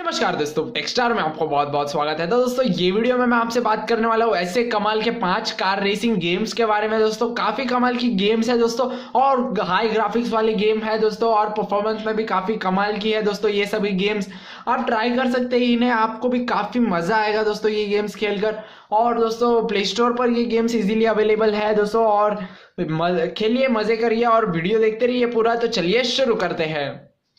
नमस्कार दोस्तों, टेक्स्टार में आपको बहुत बहुत स्वागत है। तो दोस्तों ये वीडियो में मैं आपसे बात करने वाला हूँ ऐसे कमाल के 5 कार रेसिंग गेम्स के बारे में। दोस्तों काफी कमाल की गेम्स है दोस्तों, और हाई ग्राफिक्स वाली गेम है दोस्तों, और परफॉर्मेंस में भी काफी कमाल की है दोस्तों। ये सभी गेम्स आप ट्राई कर सकते हैं इन्हें, आपको भी काफी मजा आएगा दोस्तों ये गेम्स खेलकर। और दोस्तों प्ले स्टोर पर ये गेम्स इजीली अवेलेबल है दोस्तों, और खेलिए, मजे करिए और वीडियो देखते रहिए पूरा। तो चलिए शुरू करते हैं।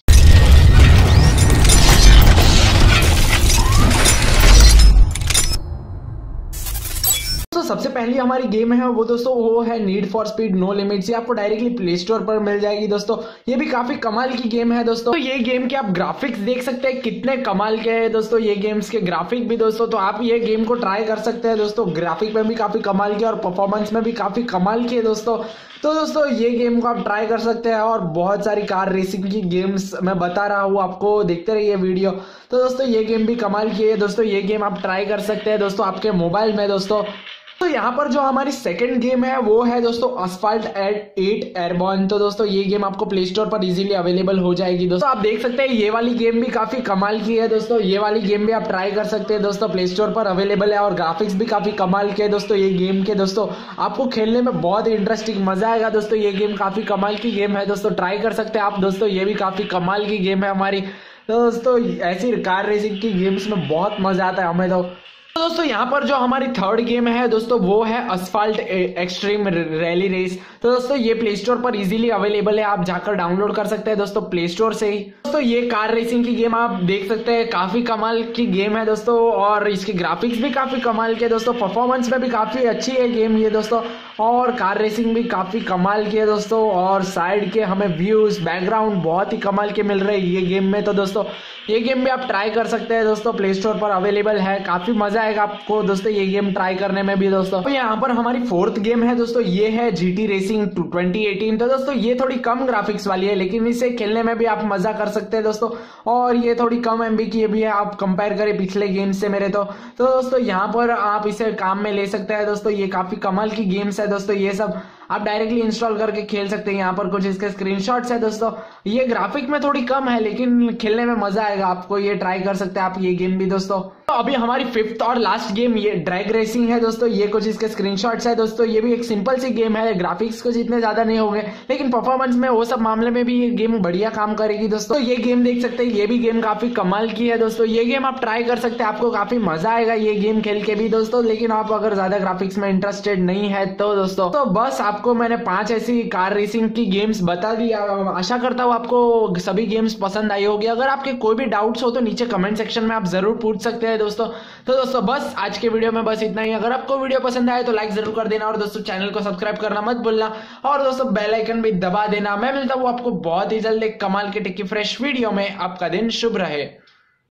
तो सबसे पहली हमारी गेम है वो है Need for Speed No Limits. ये आपको डायरेक्टली प्ले स्टोर पर मिल जाएगी दोस्तों। ये भी काफी कमाल की गेम है दोस्तों। तो ये गेम के आप ग्राफिक्स देख सकते हैं कितने कमाल के हैं दोस्तों, ये गेम्स के ग्राफिक भी दोस्तों। तो आप ये गेम को ट्राई कर सकते हैं दोस्तों। ग्राफिक में भी काफी कमाल की और परफॉर्मेंस में भी काफी कमाल की है दोस्तों। तो दोस्तों ये गेम को आप ट्राई कर सकते हैं, और बहुत सारी कार रेसिंग की गेम्स मैं बता रहा हूँ आपको, देखते रहिए वीडियो। तो दोस्तों ये गेम भी कमाल की है दोस्तों, ये गेम आप ट्राई कर सकते हैं दोस्तों आपके मोबाइल में दोस्तों। तो यहाँ पर जो हमारी सेकंड गेम है वो है दोस्तों असफाल्ट 8 एयरबॉर्न। तो दोस्तों ये गेम आपको प्ले स्टोर पर इजीली अवेलेबल हो जाएगी दोस्तों। आप देख सकते हैं ये वाली गेम भी काफी कमाल की है दोस्तों। ये वाली गेम भी आप ट्राई कर सकते हैं दोस्तों, प्ले स्टोर पर अवेलेबल है, और ग्राफिक्स भी काफी कमाल के है दोस्तों ये गेम के दोस्तों। आपको खेलने में बहुत ही इंटरेस्टिंग मजा आएगा दोस्तों। ये गेम काफी कमाल की गेम है दोस्तों, ट्राई कर सकते हैं आप दोस्तों। ये भी काफी कमाल की गेम है हमारी। तो दोस्तों ऐसी कार रेसिंग की गेम्स में बहुत मजा आता है हमें। तो दोस्तों यहाँ पर जो हमारी थर्ड गेम है दोस्तों वो है असफाल्ट एक्सट्रीम रैली रेस। तो दोस्तों ये प्ले स्टोर पर इजीली अवेलेबल है, आप जाकर डाउनलोड कर सकते हैं दोस्तों प्ले स्टोर से ही। दोस्तों ये कार रेसिंग की गेम आप देख सकते हैं, काफी कमाल की गेम है दोस्तों, और इसकी ग्राफिक्स भी काफी कमाल के दोस्तों। परफॉर्मेंस में भी काफी अच्छी है गेम ये दोस्तों, और कार रेसिंग भी काफी कमाल की है दोस्तों। और साइड के हमें व्यूज बैकग्राउंड बहुत ही कमाल के मिल रहे हैं ये गेम में। तो दोस्तों ये गेम भी आप ट्राई कर सकते हैं दोस्तों, प्ले स्टोर पर अवेलेबल है। काफी मजा आएगा आपको दोस्तों ये गेम ट्राई करने में भी दोस्तों। तो यहाँ पर हमारी फोर्थ गेम है दोस्तों, ये है जीटी रेसिंग 2018। तो दोस्तों ये थोड़ी कम ग्राफिक्स वाली है, लेकिन इसे खेलने में भी आप मजा कर सकते हैं दोस्तों, और ये थोड़ी कम एमबी की भी है आप कंपेयर करें पिछले गेम से मेरे। तो दोस्तों यहाँ पर आप इसे काम में ले सकते हैं दोस्तों। ये काफी कमाल की गेम्स है दोस्तों, ये सब आप डायरेक्टली इंस्टॉल करके खेल सकते हैं। यहाँ पर कुछ इसके स्क्रीनशॉट्स है दोस्तों। ये ग्राफिक में थोड़ी कम है, लेकिन खेलने में मजा आएगा आपको, ये ट्राई कर सकते हैं आप ये गेम भी दोस्तों। तो अभी हमारी फिफ्थ और लास्ट गेम ये ड्रैग रेसिंग है दोस्तों। ये कुछ इसके स्क्रीनशॉट्स है दोस्तों। ये भी एक सिंपल सी गेम है, ग्राफिक्स कुछ इतने ज्यादा नहीं होंगे, लेकिन परफॉर्मेंस में वो सब मामले में भी ये गेम बढ़िया काम करेगी दोस्तों। ये गेम देख सकते हैं, ये भी गेम काफी कमाल की है दोस्तों। ये गेम आप ट्राई कर सकते हैं, आपको काफी मजा आएगा ये गेम खेल के भी दोस्तों। लेकिन आप अगर ज्यादा ग्राफिक्स में इंटरेस्टेड नहीं है तो दोस्तों, तो बस आपको मैंने 5 ऐसी कार रेसिंग की गेम्स बता दी। आशा करता हूँ आपको सभी गेम्स पसंद आई होगी। अगर आपके कोई भी डाउट्स हो तो नीचे कमेंट सेक्शन में आप जरूर पूछ सकते हैं दोस्तों। तो दोस्तों बस आज के वीडियो में बस इतना ही। अगर आपको वीडियो पसंद आए तो लाइक जरूर कर देना, और दोस्तों चैनल को सब्सक्राइब करना मत भूलना, और दोस्तों बेल आइकन भी दबा देना। मैं मिलता हूँ आपको बहुत ही जल्द एक कमाल के टेकी फ्रेश वीडियो में। आपका दिन शुभ रहे।